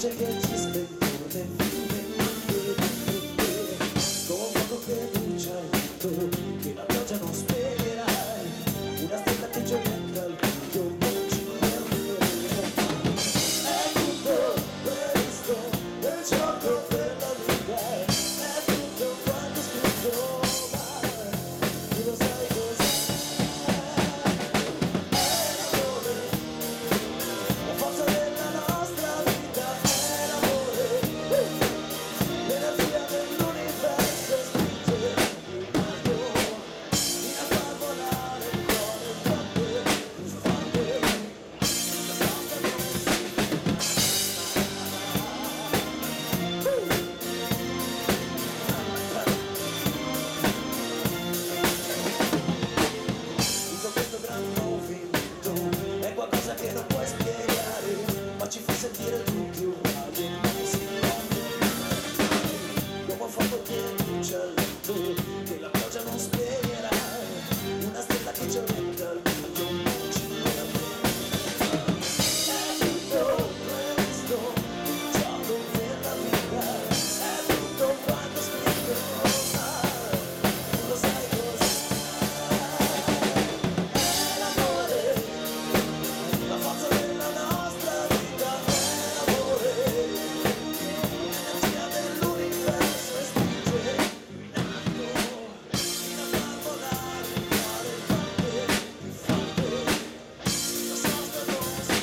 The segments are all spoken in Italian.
luce che ci spengono nel fiume come un fuoco che brucia tu, che la pioggia non spegnerà, una stella che gioventa al buio non ci perderà. È tutto questo del gioco della vita, è tutto quanto scritto, ma tu lo sai cos'è? È l'amore, la forza della nostra vita, è l'amore, l'energia dell'universo spinge il mondo fino a far volare il cuore forte, più forte, la storia non si tutto questo gran movimento è qualcosa che non puoi spiegare, ma ci fa sentire tutti uguali e non si può fermare. Come un fuoco che brucia tu, che la pioggia non spegnerà, una stella che gioventa al buio non ci perderà. È tutto questo il gioco della vita, è tutto quanto scritto, ma tu lo sai cos'è? È l'amore, la forza della nostra vita, è l'amore, l'energia dell'universo e spinge in alto fino a far volare il cuore forte, più forte, la sosta non si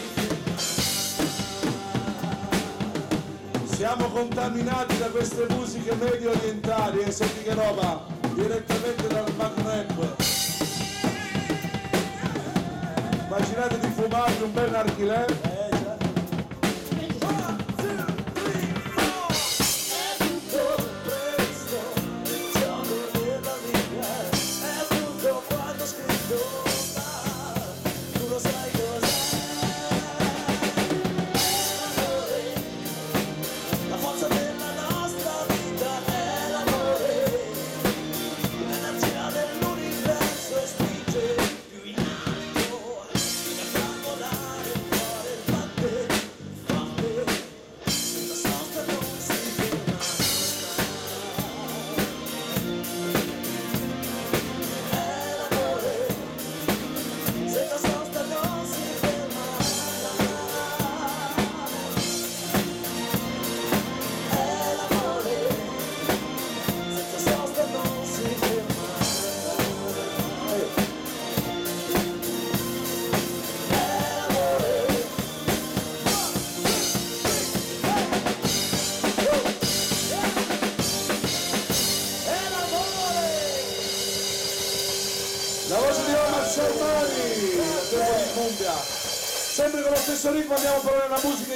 ferma. Siamo contaminati da queste musiche medio orientali e senti che roba, direttamente dal Maghreb. Immaginate di fumarvi un bel narghilè. È tutto questo il gioco della vita, è tutto quanto scritto, ma tu lo sai cos'è? È l'amore, la forza della nostra vita, è l'amore, l'energia dell'universo e spinge più in alto fino a far volare il cuore forte, forte, la sosta non si ferma. È l'amore, senza sosta non si ferma. È l'amore, senza sosta non si ferma. È l'amore. È l'amore! La voce di Omar Sharmani, la tempo di cumbia. Sempre con lo stesso ritmo andiamo a parlare una musica